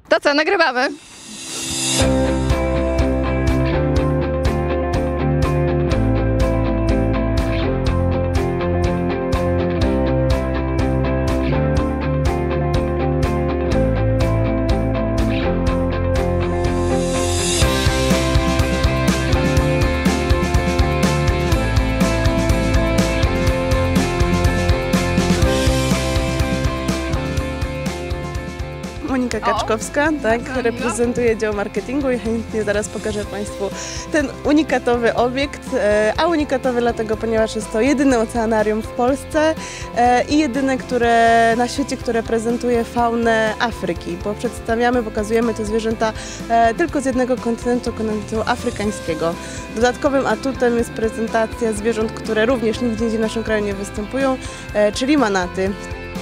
To co, nagrywamy? Monika Kaczkowska, tak, reprezentuje dział marketingu i chętnie zaraz pokażę Państwu ten unikatowy obiekt, a unikatowy dlatego, ponieważ jest to jedyne oceanarium w Polsce i jedyne na świecie, które prezentuje faunę Afryki, bo pokazujemy te zwierzęta tylko z jednego kontynentu afrykańskiego. Dodatkowym atutem jest prezentacja zwierząt, które również nigdzie indziej w naszym kraju nie występują, czyli manaty.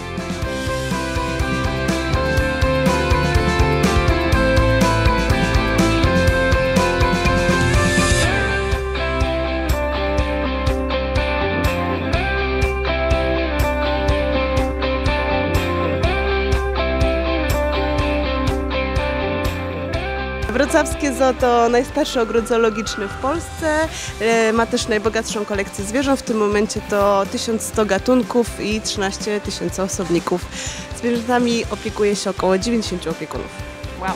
Wrocławskie Zoo to najstarszy ogród zoologiczny w Polsce, ma też najbogatszą kolekcję zwierząt, w tym momencie to 1100 gatunków i 13 000 osobników. Zwierzętami opiekuje się około 90 opiekunów. Wow!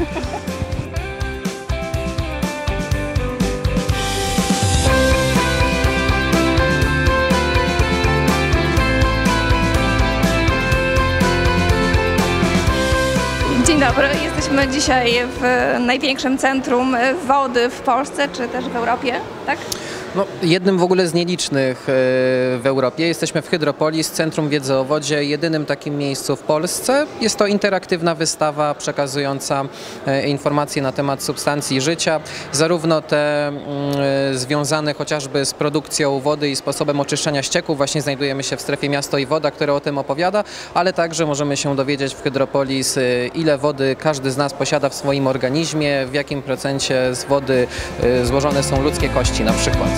Dzień dobry, jesteśmy dzisiaj w największym centrum wody w Polsce, czy też w Europie, tak? No, jednym w ogóle z nielicznych w Europie. Jesteśmy w Hydropolis, Centrum Wiedzy o Wodzie, jedynym takim miejscu w Polsce. Jest to interaktywna wystawa przekazująca informacje na temat substancji życia, zarówno te związane chociażby z produkcją wody i sposobem oczyszczania ścieków. Właśnie znajdujemy się w strefie Miasto i Woda, które o tym opowiada, ale także możemy się dowiedzieć w Hydropolis, ile wody każdy z nas posiada w swoim organizmie, w jakim procencie z wody złożone są ludzkie kości na przykład.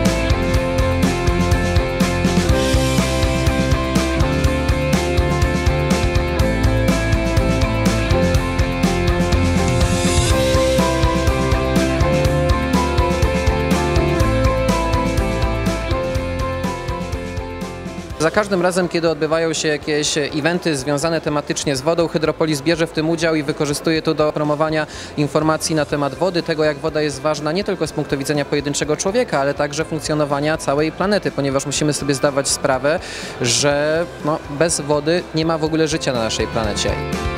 Za każdym razem, kiedy odbywają się jakieś eventy związane tematycznie z wodą, Hydropolis bierze w tym udział i wykorzystuje to do promowania informacji na temat wody, tego jak woda jest ważna nie tylko z punktu widzenia pojedynczego człowieka, ale także funkcjonowania całej planety, ponieważ musimy sobie zdawać sprawę, że bez wody nie ma w ogóle życia na naszej planecie.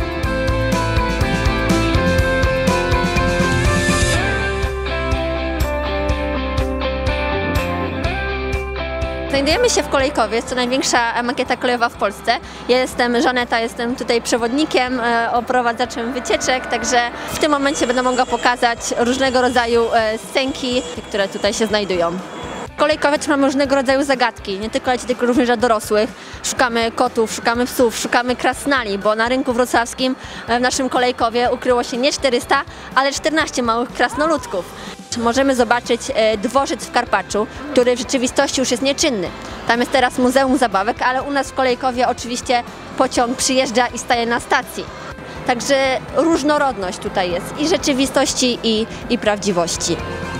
Znajdujemy się w Kolejkowie, jest to największa makieta kolejowa w Polsce. Ja jestem Żaneta, jestem tutaj przewodnikiem, oprowadzaczem wycieczek, także w tym momencie będę mogła pokazać różnego rodzaju scenki, które tutaj się znajdują. W Kolejkowie też mamy różnego rodzaju zagadki, nie tylko dzieci, tylko również dla dorosłych. Szukamy kotów, szukamy psów, szukamy krasnali, bo na rynku wrocławskim w naszym Kolejkowie ukryło się nie 400, ale 14 małych krasnoludków. Możemy zobaczyć dworzec w Karpaczu, który w rzeczywistości już jest nieczynny. Tam jest teraz Muzeum Zabawek, ale u nas w Kolejkowie oczywiście pociąg przyjeżdża i staje na stacji. Także różnorodność tutaj jest i rzeczywistości, i prawdziwości.